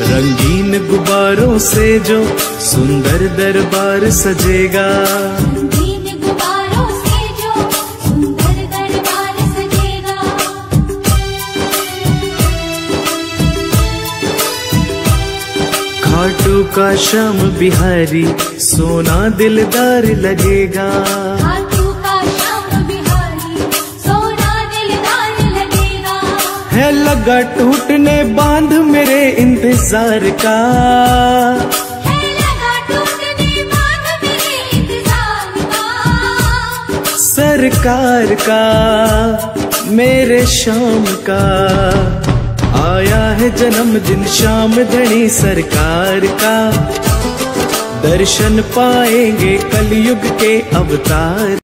रंगीन गुब्बारों से जो सुंदर दरबार सजेगा, रंगीन गुब्बारों से जो सुंदर दरबार सजेगा। खाटू का श्याम बिहारी सोना दिलदार लगेगा, खाटू का श्याम बिहारी सोना दिलदार लगेगा। है लगा टूटने बांध मेरे इंतजार का, है लगा टूटने बांध मेरे इंतजार का। सरकार का मेरे श्याम का आया है जन्मदिन, श्याम धनी सरकार का। दर्शन पाएंगे कलयुग के अवतार।